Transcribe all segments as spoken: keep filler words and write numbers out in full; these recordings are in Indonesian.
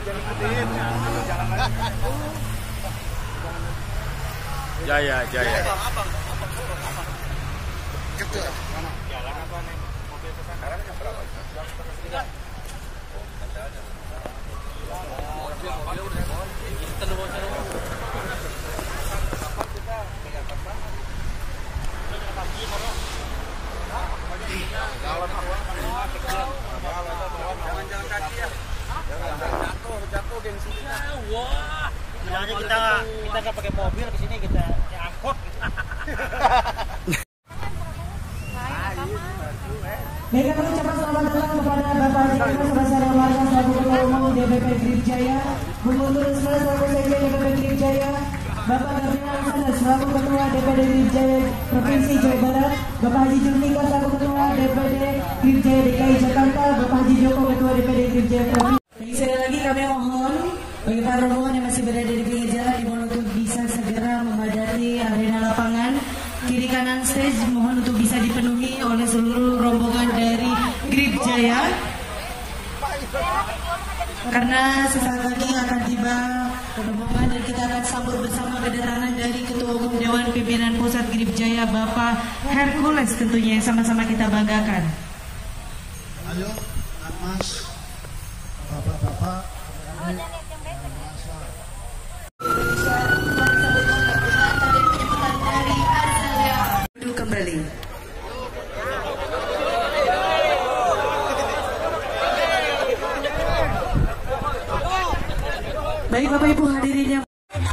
Jaya, Jaya. Jalan apa nih? Mobil ke sana. Sekarang jam berapa? Jam tiga. Jangan-jangan kaki ya. Jatuh, jatuh gengsi kita. Wah, bilangnya kita kita nggak pakai mobil ke sini, kita ya angkot. Baik, kami ucapkan selamat datang kepada Bapak Jaya Sebasara Warga selaku Ketua Umum D P P Grip Jaya, Bu Guntur Risma selaku Sekjen D P P Grip Jaya, Bapak Gabriel Alexander selaku Ketua D P D Grip Jaya Provinsi Jawa Barat, Bapak Haji Julnika selaku Ketua D P D Grip Jaya D K I Jakarta, Bapak Haji Joko Ketua D P D Grip Jaya Provinsi. Baik, sekali lagi kami mohon bagi para rombongan yang masih berada di pinggir jalan dimohon untuk bisa segera memadati arena lapangan. Kiri kanan stage mohon untuk bisa dipenuhi oleh seluruh rombongan dari Grip Jaya, karena sesaat lagi akan tiba rombongan dan kita akan sambut bersama kedatangan dari Ketua Umum Dewan Pimpinan Pusat Grip Jaya Bapak Hercules, tentunya yang sama-sama kita banggakan. Ayo, Mas, Bapak-bapak, kembali. Baik Bapak Ibu hadirin yang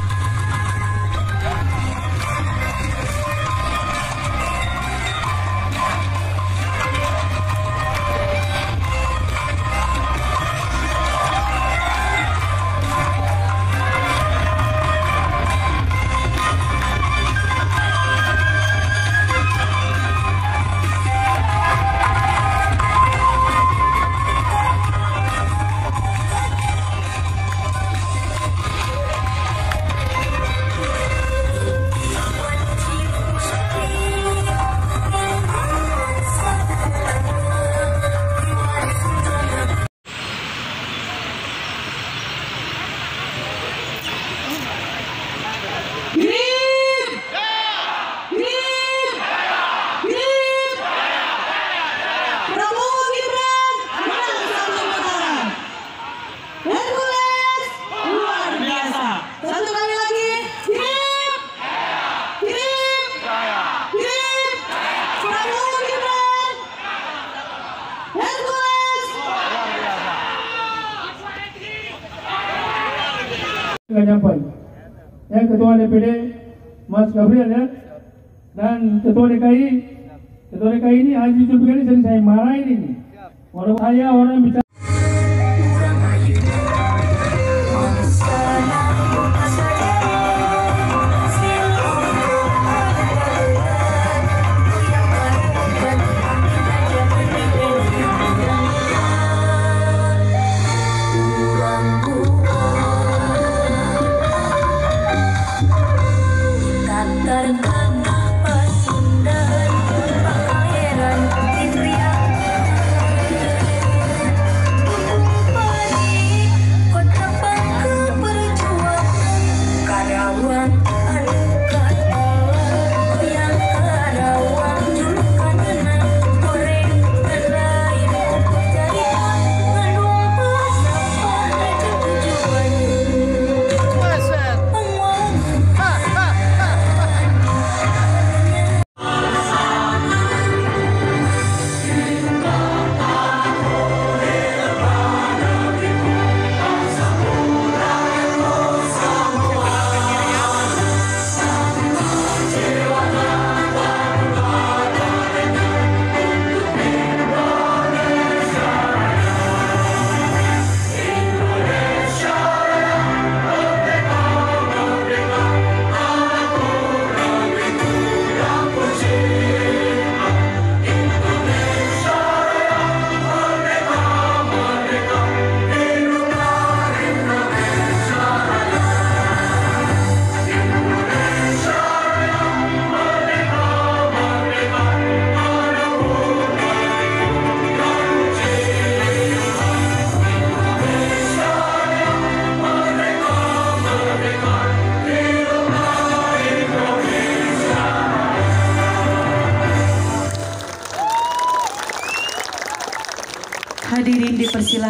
nyampai. Yang Ketua D P D Mas Gabriel ya, dan Ketua D K I, Ketua D K I ini Haji Julika ini sering saya marahin ini. Orang saya orang bicara.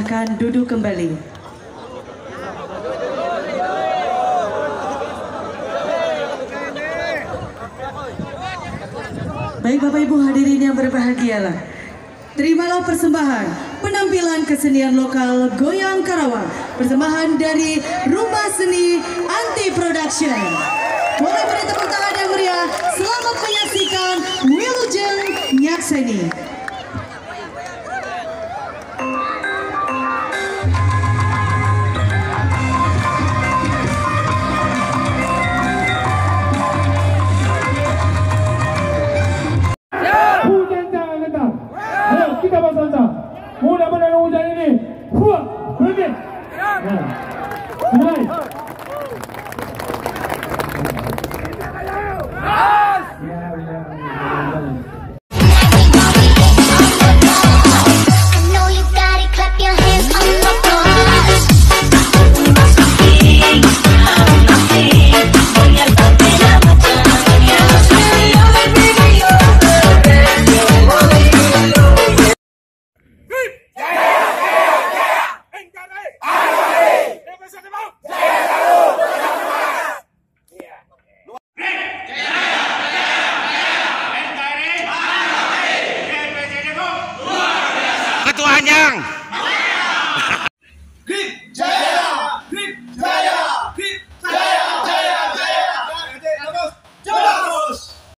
Silahkan duduk kembali. Baik Bapak Ibu hadirin yang berbahagialah, terimalah persembahan penampilan kesenian lokal Goyang Karawang, persembahan dari Rumah Seni Anti Production. Boleh beri tepuk tangan yang meriah. Selamat menyaksikan Wilujeng Nyakseni. Hujan jangan ketar. Ayo kita bersama. Mudah-mudahan hujan ini. Huah, berhenti. Nah, mulai.